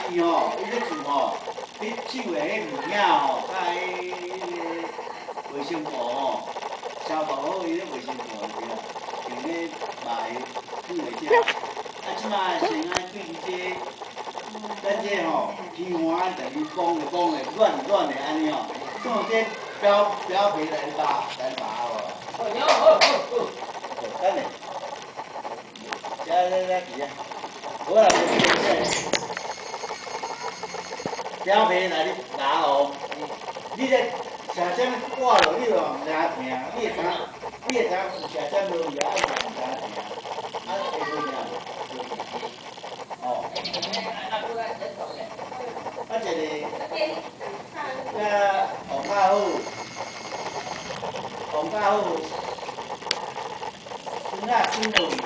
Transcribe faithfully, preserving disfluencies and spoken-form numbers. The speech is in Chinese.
伊吼，伊咧做吼，你手的迄物件吼，甲迄个卫生布吼，消毒好伊咧卫生布是啦，用咧买煮的只。啊，即马先啊对伊这，咱这吼天花等于讲的讲的软软的安尼吼，用这表表皮来拔来拔哦。哦，有好好好，等下，来来来，几啊？好啦，这表皮来你拿哦，你咧食啥物挂落，你就唔知疼，你会知，你会知食啥无味，啊，就唔知疼，啊，会好听。哦。啊，一个，啊，黄甲好，黄甲好，笋啊笋落去